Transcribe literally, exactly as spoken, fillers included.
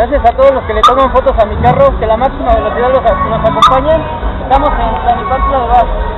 Gracias a todos los que le toman fotos a mi carro, que la máxima velocidad los, nos acompañe. Estamos en Tlalnepantla de Vaz.